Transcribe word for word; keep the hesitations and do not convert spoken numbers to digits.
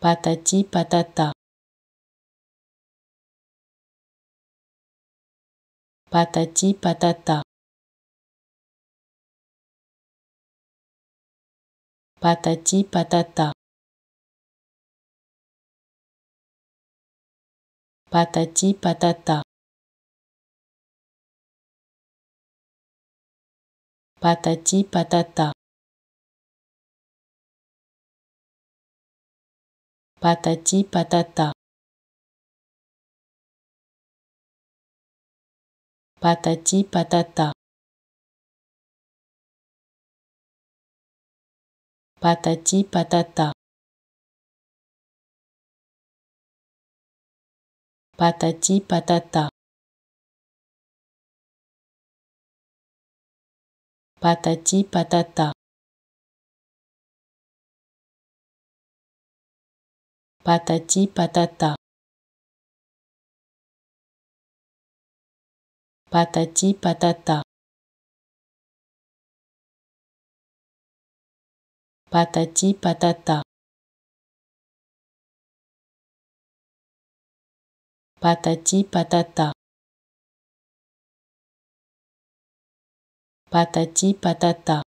Patati patata. Patati patata. Patati patata. Patati patata. Patati patata. Patati patata. Patati patata. Patati patata. Patati patata. Patati patata. Patati patata. Patati patata. Patati patata. Patati patata. Patati patata.